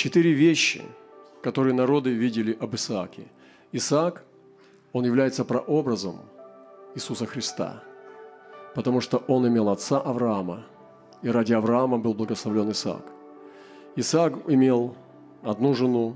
4 вещи, которые народы видели об Исааке. Исаак, он является прообразом Иисуса Христа, потому что он имел отца Авраама, и ради Авраама был благословлен Исаак. Исаак имел одну жену,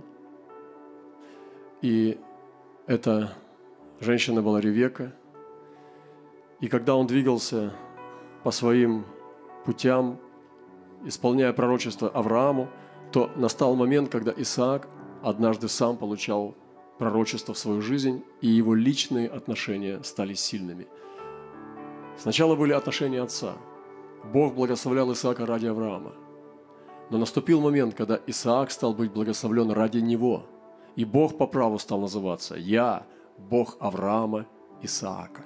и эта женщина была Ревека. И когда он двигался по своим путям, исполняя пророчество Аврааму, то настал момент, когда Исаак однажды сам получал пророчество в свою жизнь, и его личные отношения стали сильными. Сначала были отношения отца. Бог благословлял Исаака ради Авраама. Но наступил момент, когда Исаак стал быть благословлен ради него. И Бог по праву стал называться «Я, Бог Авраама, Исаака».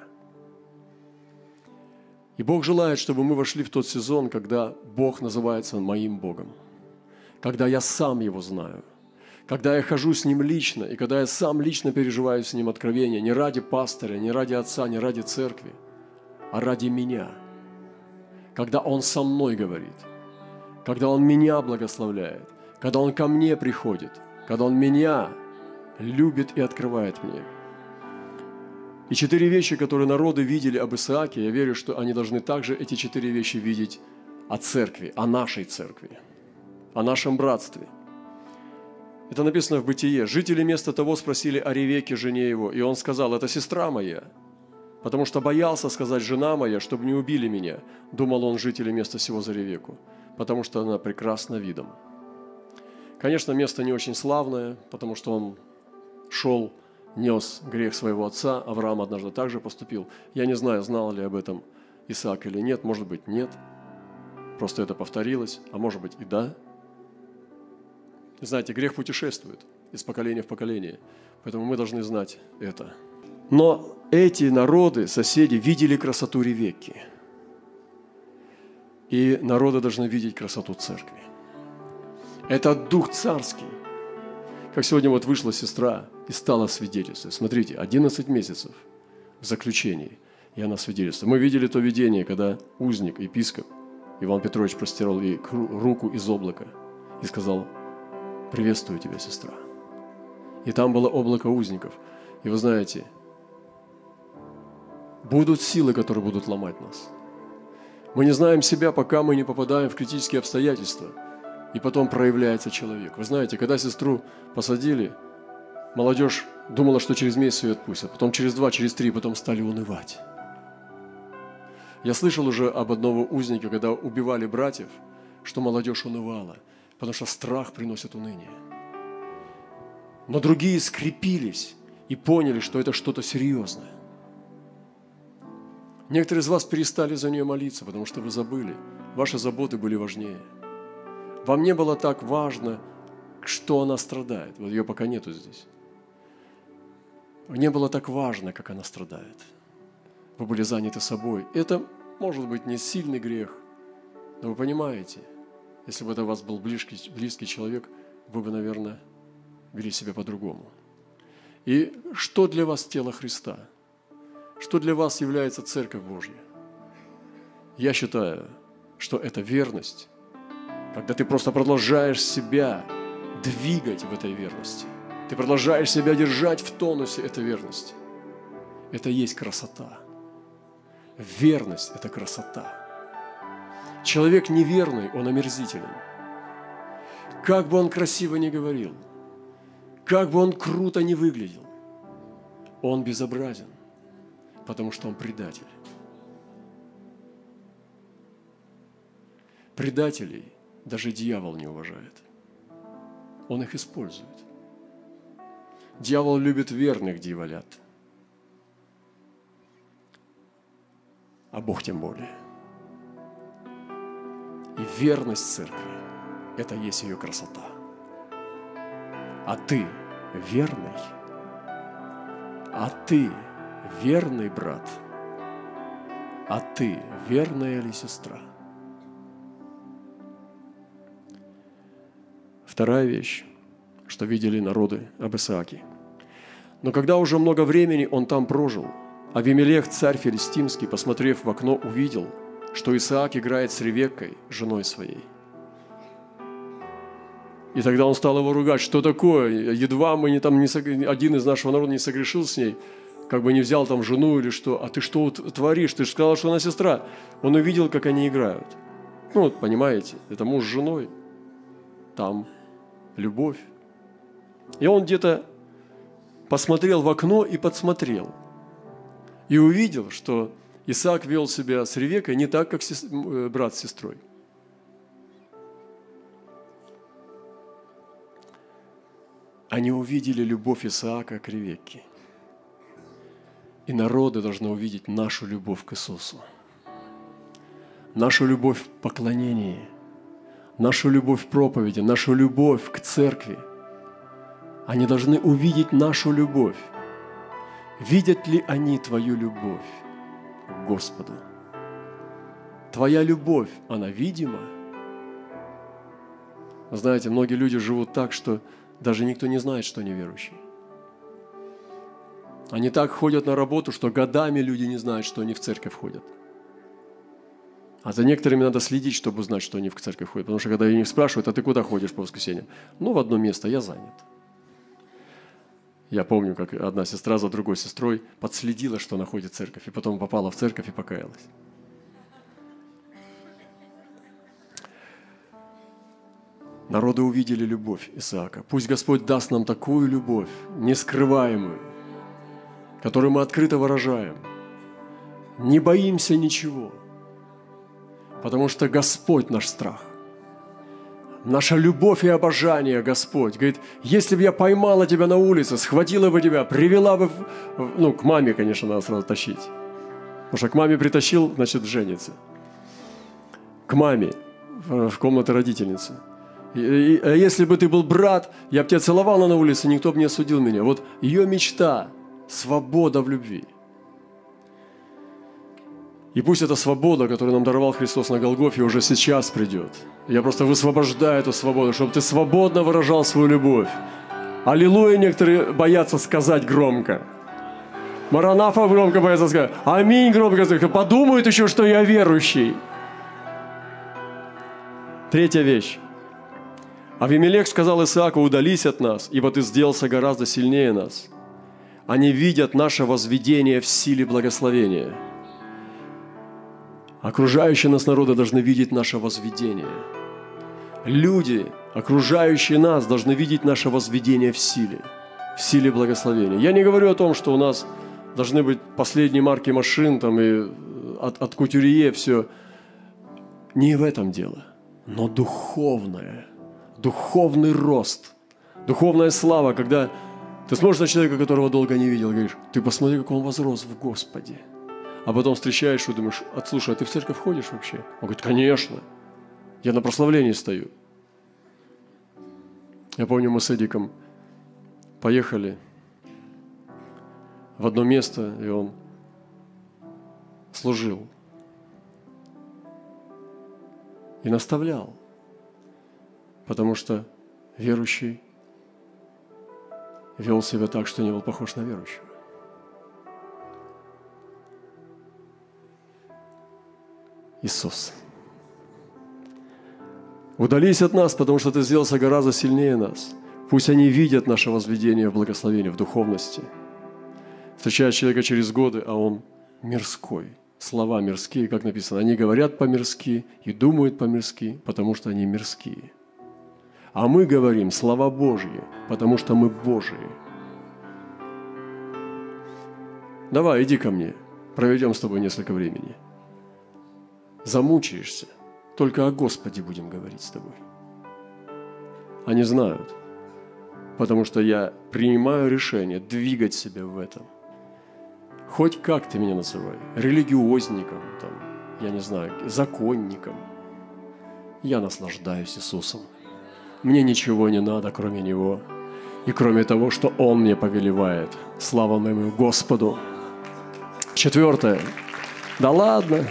И Бог желает, чтобы мы вошли в тот сезон, когда Бог называется моим Богом, когда я сам Его знаю, когда я хожу с Ним лично, и когда я сам лично переживаю с Ним откровения, не ради пастыря, не ради отца, не ради церкви, а ради меня. Когда Он со мной говорит, когда Он меня благословляет, когда Он ко мне приходит, когда Он меня любит и открывает мне. И 4 вещи, которые народы видели об Исааке, я верю, что они должны также эти 4 вещи видеть о церкви, о нашей церкви, о нашем братстве. Это написано в Бытие. Жители вместо того спросили о Ревеке, жене его, и он сказал: «Это сестра моя», потому что боялся сказать «жена моя», чтобы не убили меня, думал он, жители места сего за Ревеку, потому что она прекрасна видом. Конечно, место не очень славное, потому что он шел, нес грех своего отца. Авраам однажды также поступил. Я не знаю, знал ли об этом Исаак или нет. Может быть, нет. Просто это повторилось. А может быть, и да. Знаете, грех путешествует из поколения в поколение. Поэтому мы должны знать это. Но эти народы, соседи, видели красоту Ревекки. И народы должны видеть красоту церкви. Это дух царский. Как сегодня вот вышла сестра и стала свидетельствовать. Смотрите, 11 месяцев в заключении, и она свидетельствует. Мы видели то видение, когда узник, епископ Иван Петрович простирал ей руку из облака и сказал: «Приветствую тебя, сестра». И там было облако узников. И вы знаете, будут силы, которые будут ломать нас. Мы не знаем себя, пока мы не попадаем в критические обстоятельства. И потом проявляется человек. Вы знаете, когда сестру посадили, молодежь думала, что через месяц ее отпустят. Потом через 2, через 3, потом стали унывать. Я слышал уже об одного узника, когда убивали братьев, что молодежь унывала, потому что страх приносит уныние. Но другие скрепились и поняли, что это что-то серьезное. Некоторые из вас перестали за нее молиться, потому что вы забыли. Ваши заботы были важнее. Вам не было так важно, что она страдает. Вот ее пока нету здесь. Не было так важно, как она страдает. Вы были заняты собой. Это, может быть, не сильный грех, но вы понимаете, если бы это у вас был близкий человек, вы бы, наверное, вели себя по-другому. И что для вас тело Христа? Что для вас является Церковь Божья? Я считаю, что это верность, когда ты просто продолжаешь себя двигать в этой верности. Ты продолжаешь себя держать в тонусе этой верности. Это и есть красота. Верность – это красота. Человек неверный, он омерзителен. Как бы он красиво ни говорил, как бы он круто ни выглядел, он безобразен, потому что он предатель. Предателей даже дьявол не уважает. Он их использует. Дьявол любит верных дьяволят. А Бог тем более. И верность церкви – это есть ее красота. А ты верный? А ты верный брат? А ты верная ли сестра? Вторая вещь, что видели народы об Исааке. Но когда уже много времени он там прожил, Авимелех, царь филистимский, посмотрев в окно, увидел, что Исаак играет с Ревеккой, женой своей. И тогда он стал его ругать, что такое, едва мы один из нашего народа не согрешил с ней, как бы не взял там жену или что, а ты что творишь, ты же сказал, что она сестра. Он увидел, как они играют. Ну, вот понимаете, это муж с женой, там любовь. И он где-то посмотрел в окно и подсмотрел. И увидел, что Исаак вел себя с Ревекой не так, как брат с сестрой. Они увидели любовь Исаака к Ревекке. И народы должны увидеть нашу любовь к Иисусу. Нашу любовь в поклонении, нашу любовь в проповеди, нашу любовь к церкви. Они должны увидеть нашу любовь. Видят ли они твою любовь к Господу? Твоя любовь, она видима? Знаете, многие люди живут так, что даже никто не знает, что они верующие. Они так ходят на работу, что годами люди не знают, что они в церковь ходят. А за некоторыми надо следить, чтобы узнать, что они в церковь ходят. Потому что когда их спрашивают, а ты куда ходишь по воскресеньям? Ну, в одно место, я занят. Я помню, как одна сестра за другой сестрой подследила, что она ходит в церковь, и потом попала в церковь и покаялась. Народы увидели любовь Исаака. Пусть Господь даст нам такую любовь, нескрываемую, которую мы открыто выражаем. Не боимся ничего, потому что Господь наш страх. Наша любовь и обожание, Господь. Говорит, если бы я поймала тебя на улице, схватила бы тебя, привела бы, к маме, конечно, надо сразу тащить. Потому что к маме притащил, значит, женится. К маме в комнату родительницы. А если бы ты был брат, я бы тебя целовала на улице, никто бы не осудил меня. Вот ее мечта – свобода в любви. И пусть эта свобода, которую нам даровал Христос на Голгофе, уже сейчас придет. Я просто высвобождаю эту свободу, чтобы ты свободно выражал свою любовь. Аллилуйя, некоторые боятся сказать громко. Маранафа громко боятся сказать. Аминь громко сказать. Подумают еще, что я верующий. Третья вещь. Авимелех сказал Исааку: удались от нас, ибо ты сделался гораздо сильнее нас. Они видят наше возведение в силе благословения. Окружающие нас народы должны видеть наше возведение. Люди, окружающие нас, должны видеть наше возведение в силе благословения. Я не говорю о том, что у нас должны быть последние марки машин там, и от кутюрье все. Не в этом дело, но духовный рост, духовная слава, когда ты смотришь на человека, которого долго не видел, говоришь, ты посмотри, как он возрос в Господе. А потом встречаешь и думаешь, слушай, а ты в церковь ходишь вообще? Он говорит, конечно, я на прославлении стою. Я помню, мы с Эдиком поехали в одно место, и он служил и наставлял, потому что верующий вел себя так, что не был похож на верующего. Иисус. Удались от нас, потому что Ты сделался гораздо сильнее нас. Пусть они видят наше возведение в благословении, в духовности. Встречаешь человека через годы, а он мирской. Слова мирские, как написано. Они говорят по-мирски и думают по-мирски, потому что они мирские. А мы говорим слова Божьи, потому что мы Божьи. Давай, иди ко мне, проведем с тобой несколько времени. Замучаешься, только о Господе будем говорить с тобой. Они знают, потому что я принимаю решение двигать себя в этом. Хоть как ты меня называй, религиозником, там, я не знаю, законником. Я наслаждаюсь Иисусом. Мне ничего не надо, кроме Него. И кроме того, что Он мне повелевает. Слава моему Господу. 4. Да ладно.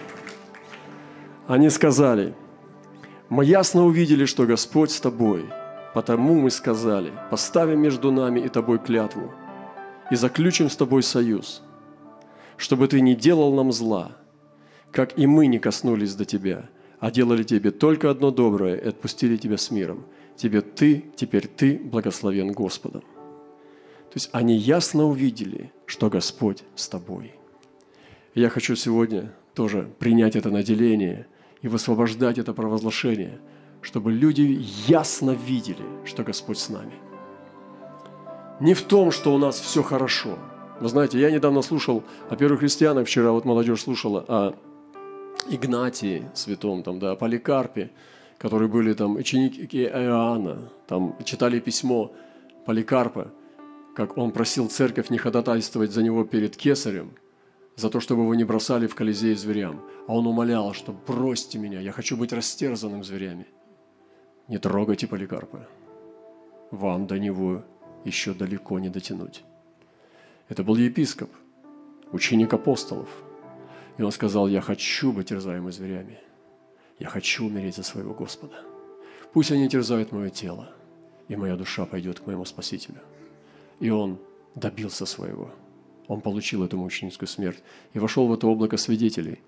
Они сказали, мы ясно увидели, что Господь с тобой, потому мы сказали, поставим между нами и тобой клятву и заключим с тобой союз, чтобы ты не делал нам зла, как и мы не коснулись до тебя, а делали тебе только одно доброе и отпустили тебя с миром. теперь ты благословен Господом». То есть они ясно увидели, что Господь с тобой. И я хочу сегодня тоже принять это наделение и высвобождать это провозглашение, чтобы люди ясно видели, что Господь с нами. Не в том, что у нас все хорошо. Вы знаете, я недавно слушал о первых христианах, вчера вот молодежь слушала о Игнатии святом, о Поликарпе, которые были ученики Иоанна, читали письмо Поликарпа, как он просил церковь не ходатайствовать за него перед кесарем, за то, чтобы его не бросали в Колизей зверям. А он умолял, что бросьте меня, я хочу быть растерзанным зверями. Не трогайте Поликарпа, вам до него еще далеко не дотянуть. Это был епископ, ученик апостолов. И он сказал: я хочу быть терзаемым зверями. Я хочу умереть за своего Господа. Пусть они терзают мое тело, и моя душа пойдет к моему Спасителю. И он добился своего. Он получил эту мученическую смерть и вошел в это облако свидетелей.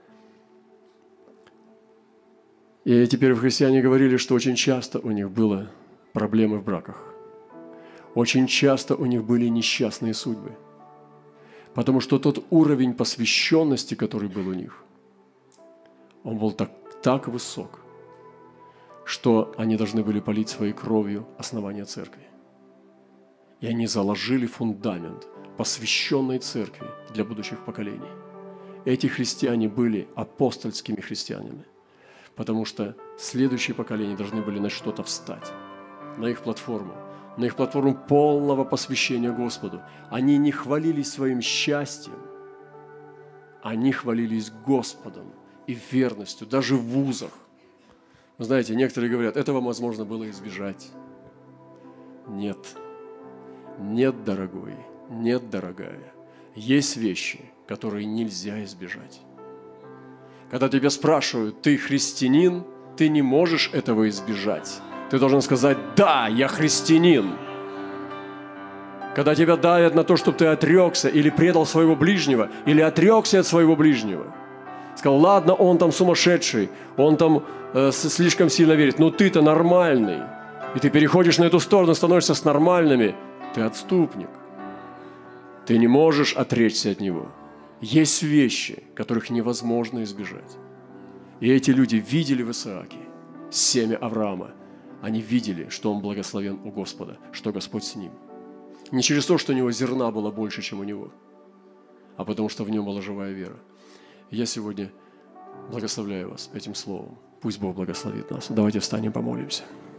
И теперь христиане говорили, что очень часто у них были проблемы в браках. Очень часто у них были несчастные судьбы. Потому что тот уровень посвященности, который был у них, он был так высок, что они должны были полить своей кровью основание церкви. И они заложили фундамент посвященной церкви для будущих поколений. Эти христиане были апостольскими христианами, потому что следующие поколения должны были на что-то встать, на их платформу полного посвящения Господу. Они не хвалились своим счастьем, они хвалились Господом и верностью, даже в вузах. Вы знаете, некоторые говорят, этого возможно было избежать. Нет, дорогой, нет, дорогая. Есть вещи, которые нельзя избежать. Когда тебя спрашивают, ты христианин, ты не можешь этого избежать. Ты должен сказать: да, я христианин. Когда тебя давят на то, чтобы ты отрекся или предал своего ближнего, или отрекся от своего ближнего, сказал: ладно, он сумасшедший, он слишком сильно верит, но ты-то нормальный. И ты переходишь на эту сторону, становишься с нормальными. Ты отступник. Ты не можешь отречься от него. Есть вещи, которых невозможно избежать. И эти люди видели в Исааке семя Авраама. Они видели, что он благословен у Господа, что Господь с ним. Не через то, что у него зерна было больше, чем у него, а потому что в нем была живая вера. Я сегодня благословляю вас этим словом. Пусть Бог благословит нас. Давайте встанем, помолимся.